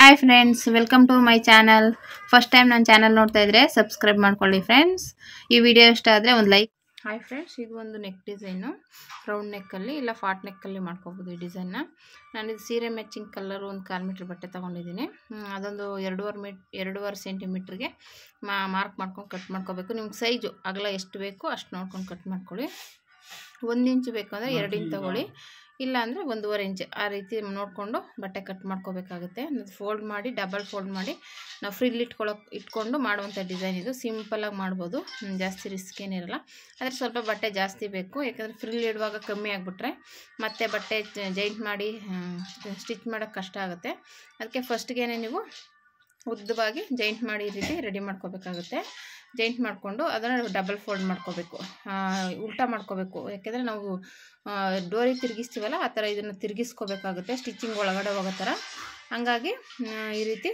Hi friends, welcome to my channel. First time ನನ್ನ channel ನೋಡ್ತಾ ಇದ್ರೆ ಸಬ್ಸ್ಕ್ರೈಬ್ ಮಾಡ್ಕೊಳ್ಳಿ ಫ್ರೆಂಡ್ಸ್. ಈ ವಿಡಿಯೋ ಇಷ್ಟ ಆದರೆ ಒಂದು ಲೈಕ್. ಹಾಯ್ ಫ್ರೆಂಡ್ಸ್, ಇದು ಒಂದು ನೆಕ್ ಡಿಸೈನು. ರೌಂಡ್ ನೆಕ್ಕಲ್ಲಿ ಇಲ್ಲ ಫಾಟ್ ನೆಕ್ಕಲ್ಲಿ ಮಾಡ್ಕೋಬೋದು ಈ ಡಿಸೈನ್ನ. ನಾನಿದು ಸೀರೆ ಮ್ಯಾಚಿಂಗ್ ಕಲರು ಒಂದು 1/4 ಮೀಟ್ರ್ ಬಟ್ಟೆ ತೊಗೊಂಡಿದ್ದೀನಿ. ಅದೊಂದು 2.5 ಸೆಂಟಿಮೀಟ್ರಿಗೆ ಮಾರ್ಕ್ ಮಾಡ್ಕೊಂಡು ಕಟ್ ಮಾಡ್ಕೋಬೇಕು. ನಿಮ್ಗೆ ಸೈಜು ಅಗಲ ಎಷ್ಟು ಬೇಕೋ ಅಷ್ಟು ನೋಡ್ಕೊಂಡು ಕಟ್ ಮಾಡ್ಕೊಳ್ಳಿ. 1 ಇಂಚು ಬೇಕು ಅಂದರೆ 2 ಇಂಚ್ ತೊಗೊಳ್ಳಿ, ಇಲ್ಲ ಅಂದರೆ 1.5 ಇಂಚ್. ಆ ರೀತಿ ನೋಡಿಕೊಂಡು ಬಟ್ಟೆ ಕಟ್ ಮಾಡ್ಕೋಬೇಕಾಗುತ್ತೆ. ಫೋಲ್ಡ್ ಮಾಡಿ ಡಬಲ್ ಫೋಲ್ಡ್ ಮಾಡಿ ನಾವು ಫ್ರಿಲ್ ಇಟ್ಕೊಂಡು ಮಾಡುವಂಥ ಡಿಸೈನ್ ಇದು. ಸಿಂಪಲಾಗಿ ಮಾಡ್ಬೋದು, ಜಾಸ್ತಿ ರಿಸ್ಕ್ ಏನಿರಲ್ಲ. ಆದರೆ ಸ್ವಲ್ಪ ಬಟ್ಟೆ ಜಾಸ್ತಿ ಬೇಕು, ಯಾಕಂದರೆ ಫ್ರಿಲ್ ಇಡುವಾಗ ಕಮ್ಮಿ ಆಗಿಬಿಟ್ರೆ ಮತ್ತೆ ಬಟ್ಟೆ ಜೈಂಟ್ ಮಾಡಿ ಸ್ಟಿಚ್ ಮಾಡೋಕ್ಕೆ ಕಷ್ಟ ಆಗುತ್ತೆ. ಅದಕ್ಕೆ ಫಸ್ಟ್ಗೆ ನೀವು ಉದ್ದವಾಗಿ ಜೈಂಟ್ ಮಾಡಿ ಈ ರೀತಿ ರೆಡಿ ಮಾಡ್ಕೋಬೇಕಾಗುತ್ತೆ. ಜೈಂಟ್ ಮಾಡಿಕೊಂಡು ಅದನ್ನು ಡಬಲ್ ಫೋಲ್ಡ್ ಮಾಡ್ಕೋಬೇಕು, ಉಲ್ಟಾ ಮಾಡ್ಕೋಬೇಕು. ಯಾಕೆಂದರೆ ನಾವು ಡೋರಿ ತಿರುಗಿಸ್ತೀವಲ್ಲ ಆ ಥರ ಇದನ್ನು ತಿರುಗಿಸ್ಕೋಬೇಕಾಗುತ್ತೆ, ಸ್ಟಿಚಿಂಗ್ ಒಳಗಡೆ ಹೋಗೋ ಥರ. ಹಂಗಾಗಿ ಈ ರೀತಿ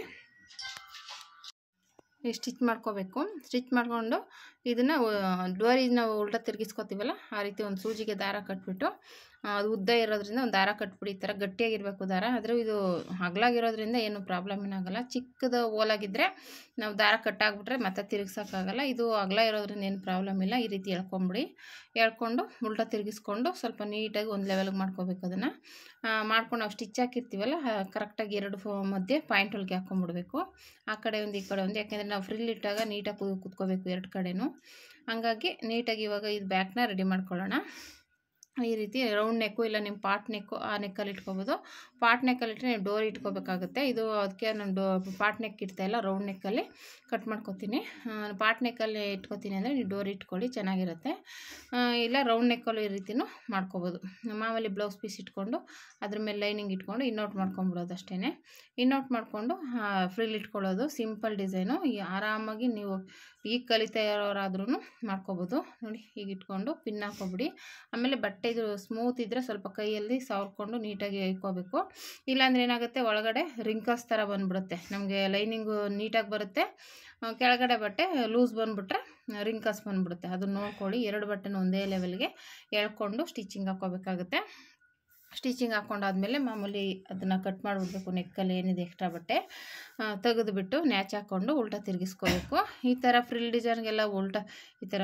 ಸ್ಟಿಚ್ ಮಾಡ್ಕೋಬೇಕು. ಸ್ಟಿಚ್ ಮಾಡಿಕೊಂಡು ಇದನ್ನು ಡೋರಿ ನಾವು ಉಲ್ಟಾ ತಿರುಗಿಸ್ಕೊತೀವಲ್ಲ ಆ ರೀತಿ ಒಂದು ಸೂಜಿಗೆ ದಾರ ಕಟ್ಬಿಟ್ಟು, ಅದು ಉದ್ದ ಇರೋದ್ರಿಂದ ಒಂದು ದಾರ ಕಟ್ಬಿಡಿ. ಈ ಥರ ಗಟ್ಟಿಯಾಗಿರಬೇಕು ದಾರ. ಆದರೆ ಇದು ಅಗಲಾಗಿರೋದ್ರಿಂದ ಏನು ಪ್ರಾಬ್ಲಮ್ ಏನಾಗಲ್ಲ. ಚಿಕ್ಕದು ಓಲಾಗಿದ್ದರೆ ನಾವು ದಾರ ಕಟ್ಟಾಗ್ಬಿಟ್ರೆ ಮತ್ತೆ ತಿರುಗ್ಸೋಕ್ಕಾಗಲ್ಲ. ಇದು ಅಗಲ ಇರೋದ್ರಿಂದ ಏನು ಪ್ರಾಬ್ಲಮ್ ಇಲ್ಲ. ಈ ರೀತಿ ಎಳ್ಕೊಂಬಿಡಿ. ಎಳ್ಕೊಂಡು ಉಲ್ಟಾ ತಿರುಗಿಸ್ಕೊಂಡು ಸ್ವಲ್ಪ ನೀಟಾಗಿ ಒಂದು ಲೆವೆಲ್ಗೆ ಮಾಡ್ಕೋಬೇಕು. ಅದನ್ನು ಮಾಡ್ಕೊಂಡು ನಾವು ಸ್ಟಿಚ್ ಹಾಕಿರ್ತೀವಲ್ಲ ಕರೆಕ್ಟಾಗಿ 2 ಮಧ್ಯೆ ಪಾಯಿಂಟ್ ಹೊಲಿಗೆ ಹಾಕ್ಕೊಂಬಿಡ್ಬೇಕು. ಆ ಕಡೆ ಒಂದು ಈ ಕಡೆ ಒಂದು, ಯಾಕೆಂದರೆ ನಾವು ಫ್ರಿಲ್ ಇಟ್ಟಾಗ ನೀಟಾಗಿ ಕುತ್ಕೋಬೇಕು 2 ಕಡೆನೂ. ಹಂಗಾಗಿ ನೀಟಾಗಿ ಇವಾಗ ಇದು ಬ್ಯಾಕ್ನ ರೆಡಿ ಮಾಡ್ಕೊಳ್ಳೋಣ. ಈ ರೀತಿ ರೌಂಡ್ ನೆಕ್ಕು ಇಲ್ಲ ನಿಮ್ಮ ಪಾಟ್ ನೆಕ್ಕು ಆ ನೆಕ್ಕಲ್ಲಿ ಇಟ್ಕೋಬೋದು. ಪಾಟ್ ನೆಕ್ಕಲ್ಲಿ ಇಟ್ಟರೆ ನೀವು ಡೋರಿ ಇಟ್ಕೋಬೇಕಾಗುತ್ತೆ. ಇದು ಅದಕ್ಕೆ ನಾನು ಪಾಟ್ ನೆಕ್ ಇಡ್ತಾಯಿಲ್ಲ, ರೌಂಡ್ ನೆಕ್ಕಲ್ಲಿ ಕಟ್ ಮಾಡ್ಕೊತೀನಿ. ಪಾಟ್ ನೆಕ್ಕಲ್ಲಿ ಇಟ್ಕೊತೀನಿ ಅಂದರೆ ನೀವು ಡೋರಿ ಇಟ್ಕೊಳ್ಳಿ, ಚೆನ್ನಾಗಿರುತ್ತೆ. ಇಲ್ಲ ರೌಂಡ್ ನೆಕ್ಕಲ್ಲಿ ಈ ರೀತಿನೂ ಮಾಡ್ಕೋಬೋದು. ಮಾಮೂಲಿ ಬ್ಲೌಸ್ ಪೀಸ್ ಇಟ್ಕೊಂಡು ಅದ್ರ ಮೇಲೆ ಲೈನಿಂಗ್ ಇಟ್ಕೊಂಡು ಇನ್ನೌಟ್ ಮಾಡ್ಕೊಂಬಿಡೋದು ಅಷ್ಟೇ. ಇನ್ನೌಟ್ ಮಾಡಿಕೊಂಡು ಫ್ರಿಲ್ ಇಟ್ಕೊಳ್ಳೋದು ಸಿಂಪಲ್ ಡಿಸೈನು. ಆರಾಮಾಗಿ ನೀವು ಈಗ ಕಲಿತಾ ಇರೋರಾದ್ರೂ ಮಾಡ್ಕೋಬೋದು. ನೋಡಿ ಈಗ ಇಟ್ಕೊಂಡು ಪಿನ್ ಹಾಕೋಬಿಡಿ. ಆಮೇಲೆ ಬಟ್ಟೆ ಇದು ಸ್ಮೂತ್ ಇದ್ದರೆ ಸ್ವಲ್ಪ ಕೈಯಲ್ಲಿ ಸವರ್ಕೊಂಡು ನೀಟಾಗಿ ಇಟ್ಕೋಬೇಕು. ಇಲ್ಲಾಂದರೆ ಏನಾಗುತ್ತೆ, ಒಳಗಡೆ ರಿಂಕಲ್ಸ್ ಥರ ಬಂದುಬಿಡುತ್ತೆ. ನಮಗೆ ಲೈನಿಂಗು ನೀಟಾಗಿ ಬರುತ್ತೆ, ಕೆಳಗಡೆ ಬಟ್ಟೆ ಲೂಸ್ ಬಂದುಬಿಟ್ರೆ ರಿಂಕಲ್ಸ್ ಬಂದುಬಿಡುತ್ತೆ. ಅದನ್ನು ನೋಡ್ಕೊಳ್ಳಿ. 2 ಬಟ್ಟೆನೂ ಒಂದೇ ಲೆವೆಲ್ಗೆ ಎಳ್ಕೊಂಡು ಸ್ಟಿಚಿಂಗ್ ಹಾಕ್ಕೋಬೇಕಾಗುತ್ತೆ. ಸ್ಟಿಚಿಂಗ್ ಹಾಕ್ಕೊಂಡಾದ್ಮೇಲೆ ಮಾಮೂಲಿ ಅದನ್ನು ಕಟ್ ಮಾಡಿಬಿಡ್ಬೇಕು. ನೆಕ್ಕಲ್ಲಿ ಏನಿದೆ ಎಕ್ಸ್ಟ್ರಾ ಬಟ್ಟೆ ತೆಗೆದುಬಿಟ್ಟು ನ್ಯಾಚ್ ಹಾಕ್ಕೊಂಡು ಉಲ್ಟಾ ತಿರುಗಿಸ್ಕೋಬೇಕು. ಈ ಥರ ಫ್ರಿಲ್ ಡಿಸೈನ್ಗೆಲ್ಲ ಉಲ್ಟಾ ಈ ಥರ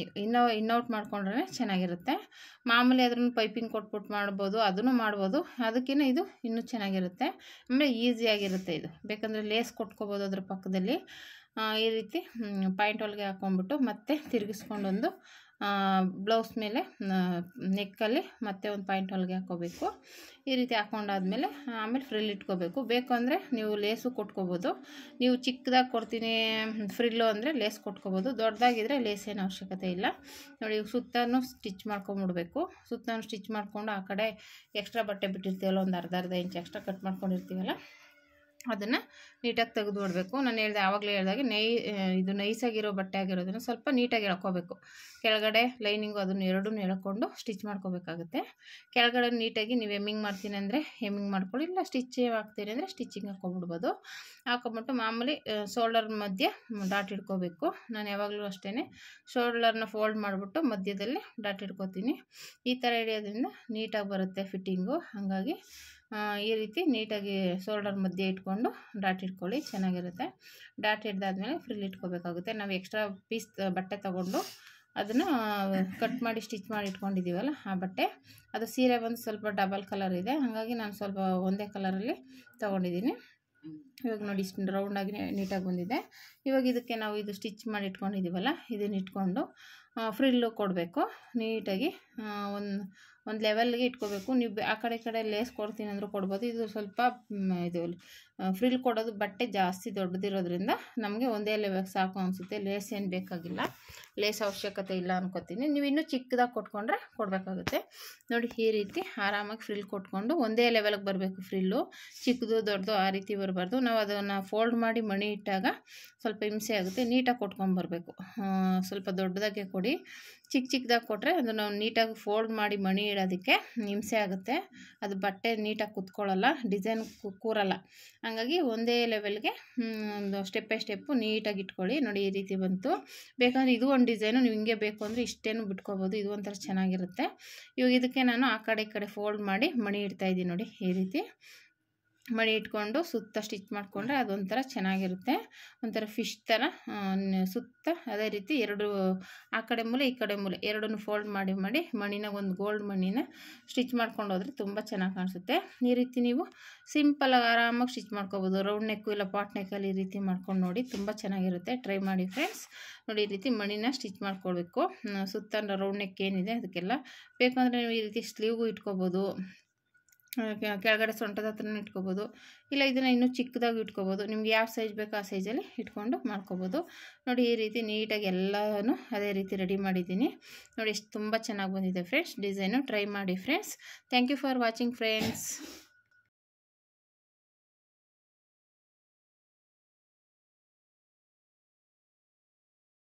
ಇನ್ನೌಟ್ ಮಾಡ್ಕೊಂಡ್ರೆ ಚೆನ್ನಾಗಿರುತ್ತೆ. ಮಾಮೂಲಿ ಅದ್ರನ್ನು ಪೈಪಿಂಗ್ ಕೊಟ್ಬಿಟ್ಟು ಮಾಡ್ಬೋದು, ಅದನ್ನು ಮಾಡ್ಬೋದು. ಅದಕ್ಕಿಂತ ಇದು ಇನ್ನೂ ಚೆನ್ನಾಗಿರುತ್ತೆ. ಆಮೇಲೆ ಈಸಿಯಾಗಿರುತ್ತೆ. ಇದು ಬೇಕಂದರೆ ಲೇಸ್ ಕೊಟ್ಕೋಬೋದು ಅದ್ರ ಪಕ್ಕದಲ್ಲಿ. ಈ ರೀತಿ ಪಾಯಿಂಟ್ ಹೊಲಿಗೆ ಹಾಕ್ಕೊಂಬಿಟ್ಟು ಮತ್ತೆ ತಿರುಗಿಸ್ಕೊಂಡೊಂದು ಬ್ಲೌಸ್ ಮೇಲೆ ನೆಕ್ಕಲ್ಲಿ ಮತ್ತೆ ಒಂದು ಪಾಯಿಂಟ್ ಹೊಲಿಗೆ ಹಾಕ್ಕೋಬೇಕು. ಈ ರೀತಿ ಹಾಕ್ಕೊಂಡಾದ್ಮೇಲೆ ಆಮೇಲೆ ಫ್ರಿಲ್ ಇಟ್ಕೋಬೇಕು. ಬೇಕು ಅಂದರೆ ನೀವು ಲೇಸು ಕೊಟ್ಕೋಬೋದು. ನೀವು ಚಿಕ್ಕದಾಗಿ ಕೊಡ್ತೀನಿ ಫ್ರಿಲ್ಲು ಅಂದರೆ ಲೇಸ್ ಕೊಟ್ಕೋಬೋದು. ದೊಡ್ಡದಾಗಿದ್ದರೆ ಲೇಸ್ ಏನು ಅವಶ್ಯಕತೆ ಇಲ್ಲ. ನೋಡಿ ಸುತ್ತನೂ ಸ್ಟಿಚ್ ಮಾಡ್ಕೊಂಬಿಡ್ಬೇಕು. ಸುತ್ತನೂ ಸ್ಟಿಚ್ ಮಾಡಿಕೊಂಡು ಆ ಕಡೆ ಎಕ್ಸ್ಟ್ರಾ ಬಟ್ಟೆ ಬಿಟ್ಟಿರ್ತೀವಲ್ಲ, ಒಂದು ಅರ್ಧ ಇಂಚ್ ಎಕ್ಸ್ಟ್ರಾ ಕಟ್ ಮಾಡ್ಕೊಂಡಿರ್ತೀವಲ್ಲ ಅದನ್ನು ನೀಟಾಗಿ ತೆಗೆದು ಬಿಡಬೇಕು. ನಾನು ಆವಾಗಲೇ ಹೇಳಿದಾಗೆ ಇದು ನೈಸಾಗಿರೋ ಬಟ್ಟೆ ಆಗಿರೋದನ್ನು ಸ್ವಲ್ಪ ನೀಟಾಗಿ ಎಳ್ಕೋಬೇಕು. ಕೆಳಗಡೆ ಲೈನಿಂಗು ಅದನ್ನು ಎರಡನ್ನೂ ಎಳ್ಕೊಂಡು ಸ್ಟಿಚ್ ಮಾಡ್ಕೋಬೇಕಾಗುತ್ತೆ. ಕೆಳಗಡೆ ನೀಟಾಗಿ ನೀವು ಹೆಮ್ಮಿಂಗ್ ಮಾಡ್ತೀನಿ ಅಂದರೆ ಹೆಮ್ಮಿಂಗ್ ಮಾಡ್ಕೊಳ್ಳಿ, ಇಲ್ಲ ಸ್ಟಿಚ್ ಹಾಕ್ತೀನಿ ಅಂದರೆ ಸ್ಟಿಚಿಂಗ್ ಹಾಕ್ಕೊಂಬಿಡ್ಬೋದು. ಹಾಕ್ಕೊಂಬಿಟ್ಟು ಮಾಮೂಲಿ ಶೋಲ್ಡರ್ ಮಧ್ಯೆ ಡಾಟ್ ಇಟ್ಕೋಬೇಕು. ನಾನು ಯಾವಾಗಲೂ ಅಷ್ಟೇ ಶೋಲ್ಡರ್ನ ಫೋಲ್ಡ್ ಮಾಡಿಬಿಟ್ಟು ಮಧ್ಯದಲ್ಲಿ ಡಾಟ್ ಇಟ್ಕೋತೀನಿ. ಈ ಥರ ಹಿಡಿಯೋದ್ರಿಂದ ನೀಟಾಗಿ ಬರುತ್ತೆ ಫಿಟ್ಟಿಂಗು. ಹಾಗಾಗಿ ಈ ರೀತಿ ನೀಟಾಗಿ ಶೋಲ್ಡರ್ ಮಧ್ಯೆ ಇಟ್ಕೊಂಡು ಡಾಟ್ ಇಟ್ಕೊಳ್ಳಿ, ಚೆನ್ನಾಗಿರುತ್ತೆ. ಡಾಟ್ ಹಿಡ್ದಾದ್ಮೇಲೆ ಫ್ರಿಲ್ ಇಟ್ಕೋಬೇಕಾಗುತ್ತೆ. ನಾವು ಎಕ್ಸ್ಟ್ರಾ ಪೀಸ್ ಬಟ್ಟೆ ತೊಗೊಂಡು ಅದನ್ನು ಕಟ್ ಮಾಡಿ ಸ್ಟಿಚ್ ಮಾಡಿ ಇಟ್ಕೊಂಡಿದ್ದೀವಲ್ಲ ಆ ಬಟ್ಟೆ, ಅದು ಸೀರೆ ಬಂದು ಸ್ವಲ್ಪ ಡಬಲ್ ಕಲರ್ ಇದೆ. ಹಾಗಾಗಿ ನಾನು ಸ್ವಲ್ಪ ಒಂದೇ ಕಲರಲ್ಲಿ ತೊಗೊಂಡಿದ್ದೀನಿ. ಇವಾಗ ನೋಡಿ ಇಷ್ಟು ರೌಂಡಾಗಿ ನೀಟಾಗಿ ಬಂದಿದೆ. ಇವಾಗ ಇದಕ್ಕೆ ನಾವು ಇದು ಸ್ಟಿಚ್ ಮಾಡಿ ಇಟ್ಕೊಂಡಿದ್ದೀವಲ್ಲ ಇದನ್ನು ಇಟ್ಕೊಂಡು ಫ್ರಿಲ್ಲು ಕೊಡಬೇಕು. ನೀಟಾಗಿ ಒಂದು ಲೆವೆಲ್ಗೆ ಇಟ್ಕೋಬೇಕು. ನೀವು ಆ ಕಡೆ ಲೇಸ್ ಕೊಡ್ತೀನಿ ಅಂದರೂ ಕೊಡ್ಬೋದು. ಇದು ಸ್ವಲ್ಪ ಇದು ಫ್ರಿಲ್ ಕೊಡೋದು ಬಟ್ಟೆ ಜಾಸ್ತಿ ದೊಡ್ಡದಿರೋದ್ರಿಂದ ನಮಗೆ ಒಂದೇ ಲೆವೆಲ್ ಸಾಕು ಅನಿಸುತ್ತೆ. ಲೇಸ್ ಏನು ಬೇಕಾಗಿಲ್ಲ, ಲೇಸ್ ಅವಶ್ಯಕತೆ ಇಲ್ಲ ಅನ್ಕೋತೀನಿ. ನೀವು ಇನ್ನೂ ಚಿಕ್ಕದಾಗಿ ಕೊಟ್ಕೊಂಡ್ರೆ ಕೊಡಬೇಕಾಗುತ್ತೆ. ನೋಡಿ ಈ ರೀತಿ ಆರಾಮಾಗಿ ಫ್ರಿಲ್ ಕೊಟ್ಕೊಂಡು ಒಂದೇ ಲೆವೆಲ್ಗೆ ಬರಬೇಕು. ಫ್ರಿಲ್ಲು ಚಿಕ್ಕದು ದೊಡ್ಡದು ಆ ರೀತಿ ಬರಬಾರ್ದು. ನಾವು ಅದನ್ನು ಫೋಲ್ಡ್ ಮಾಡಿ ಮಣಿ ಇಟ್ಟಾಗ ಸ್ವಲ್ಪ ಹಿಂಸೆ ಆಗುತ್ತೆ. ನೀಟಾಗಿ ಕೊಟ್ಕೊಂಬರ್ಬೇಕು. ಸ್ವಲ್ಪ ದೊಡ್ಡದಾಗೆ ಕೊಡಿ. ಚಿಕ್ಕದಾಗಿ ಕೊಟ್ಟರೆ ಅದು ನಾವು ನೀಟಾಗಿ ಫೋಲ್ಡ್ ಮಾಡಿ ಮಣಿ ಇಡೋದಕ್ಕೆ ಹಿಂಸೆ ಆಗುತ್ತೆ. ಅದು ಬಟ್ಟೆ ನೀಟಾಗಿ ಕುತ್ಕೊಳ್ಳಲ್ಲ, ಡಿಸೈನ್ ಕೂರಲ್ಲ. ಹಾಗಾಗಿ ಒಂದೇ ಲೆವೆಲ್ಗೆ ಒಂದು ಸ್ಟೆಪ್ ಬೈ ಸ್ಟೆಪ್ಪು ನೀಟಾಗಿ ಇಟ್ಕೊಳ್ಳಿ. ನೋಡಿ ಈ ರೀತಿ ಬಂತು. ಬೇಕಂದರೆ ಇದು ಒಂದು ಡಿಸೈನು ನೀವು ಹಿಂಗೆ ಬೇಕು ಅಂದರೆ ಇಷ್ಟೇನು ಬಿಟ್ಕೋಬೋದು. ಇದು ಒಂಥರ ಚೆನ್ನಾಗಿರುತ್ತೆ. ಇವಾಗ ಇದಕ್ಕೆ ನಾನು ಆ ಕಡೆ ಈ ಕಡೆ ಫೋಲ್ಡ್ ಮಾಡಿ ಮಣಿ ಇಡ್ತಾಯಿದ್ದೀನಿ. ನೋಡಿ ಈ ರೀತಿ ಮಣಿ ಇಟ್ಕೊಂಡು ಸುತ್ತ ಸ್ಟಿಚ್ ಮಾಡಿಕೊಂಡ್ರೆ ಅದೊಂಥರ ಚೆನ್ನಾಗಿರುತ್ತೆ. ಒಂಥರ ಫಿಶ್ ಥರ ಸುತ್ತ ಅದೇ ರೀತಿ ಎರಡು ಆ ಕಡೆ ಮೂಲೆ ಈ ಕಡೆ ಮೂಲೆ ಎರಡನ್ನೂ ಫೋಲ್ಡ್ ಮಾಡಿ ಮಣಿನ ಒಂದು ಗೋಲ್ಡ್ ಮಣಿನ ಸ್ಟಿಚ್ ಮಾಡ್ಕೊಂಡು ಹೋದರೆ ತುಂಬ ಚೆನ್ನಾಗಿ ಕಾಣಿಸುತ್ತೆ. ಈ ರೀತಿ ನೀವು ಸಿಂಪಲಾಗಿ ಆರಾಮಾಗಿ ಸ್ಟಿಚ್ ಮಾಡ್ಕೋಬೋದು. ರೌಂಡ್ ನೆಕ್ಕು ಇಲ್ಲ ಪಾಟ್ ನೆಕ್ಕಲ್ಲಿ ಈ ರೀತಿ ಮಾಡ್ಕೊಂಡು ನೋಡಿ, ತುಂಬ ಚೆನ್ನಾಗಿರುತ್ತೆ. ಟ್ರೈ ಮಾಡಿ ಫ್ರೆಂಡ್ಸ್. ನೋಡಿ ಈ ರೀತಿ ಮಣಿನ ಸ್ಟಿಚ್ ಮಾಡ್ಕೊಳ್ಬೇಕು. ಸುತ್ತ ರೌಂಡ್ ನೆಕ್ ಏನಿದೆ ಅದಕ್ಕೆಲ್ಲ ಬೇಕಂದರೆ ನೀವು ಈ ರೀತಿ ಸ್ಲೀವ್ಗೂ ಇಟ್ಕೋಬೋದು, ಕೆಳಗಡೆ ಸೊಂಟದ ಹತ್ರನೂ ಇಟ್ಕೋಬೋದು, ಇಲ್ಲ ಇದನ್ನು ಇನ್ನೂ ಚಿಕ್ಕದಾಗಿ ಇಟ್ಕೋಬೋದು. ನಿಮ್ಗೆ ಯಾವ ಸೈಜ್ ಬೇಕೋ ಆ ಸೈಜಲ್ಲಿ ಇಟ್ಕೊಂಡು ಮಾಡ್ಕೋಬೋದು. ನೋಡಿ ಈ ರೀತಿ ನೀಟಾಗಿ ಎಲ್ಲನೂ ಅದೇ ರೀತಿ ರೆಡಿ ಮಾಡಿದ್ದೀನಿ. ನೋಡಿ ಎಷ್ಟು ತುಂಬ ಚೆನ್ನಾಗಿ ಬಂದಿದೆ ಫ್ರೆಂಡ್ಸ್ ಡಿಸೈನು. ಟ್ರೈ ಮಾಡಿ friends. Thank you for watching friends.